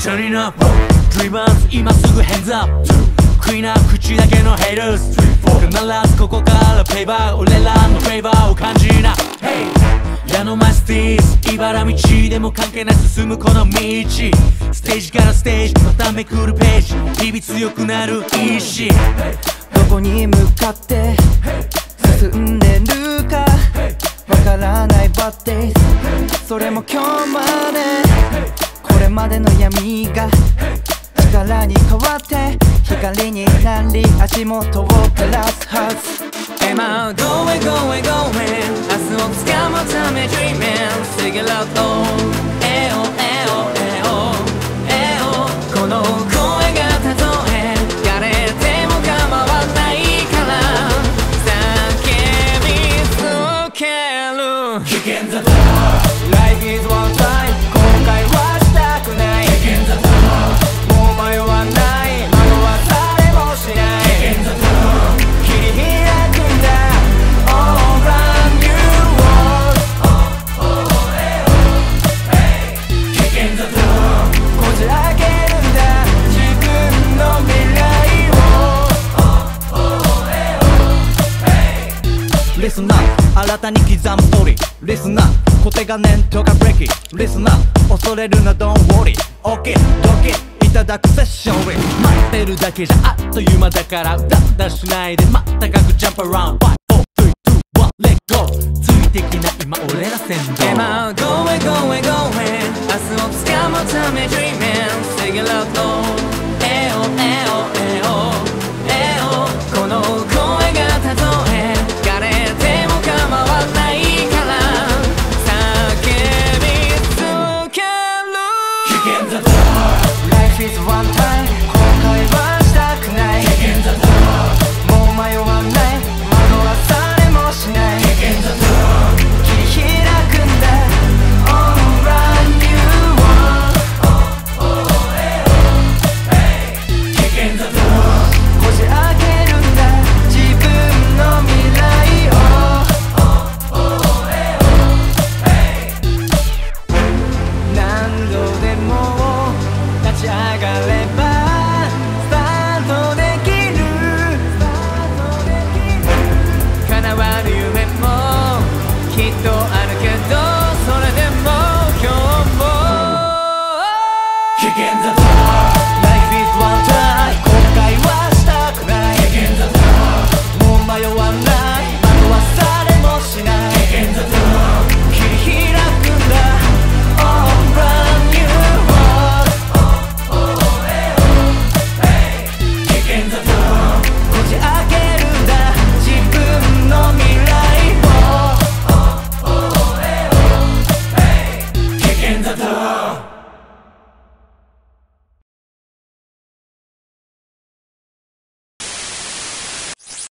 Turning up Dreamers 今すぐ Hands up クイーンな口だけの Haters 必ずここからペイバー俺らのフェイバーを感じな Hey 矢のマスティーズ茨道でも関係ない進むこの道ステージからステージまためくるページ日々強くなる意志どこに向かって進んでるかわからない Bad days それも今日までこれまでの闇が力に変わって光になり足元を照らすはず Am I going going going 明日を掴むため Dreaming Sing it outえおえおえおえおこの声がたとえ枯れても構わないから叫びつける Kick in the door Life is one time 後悔はしたくない Kick in the door もう迷わない惑わされもしない Kick in the door 切り開くんだ All brand new world Kick in the door こじ開けるんだ自分の未来を Listen up 新たに刻むストーリー Listen up 固定が念とかブレーキ Listen up 恐れるな Don't worry OK ドキいただくセッション 待ってるだけじゃあっという間だからだんだんしないでまったかく Jump around 5 4 3 2 1 Let go ついてきな今俺ら先導 Am I going going going 明日を掴むため Dreaming Sing it out えおえおえおえおこの声がたとえ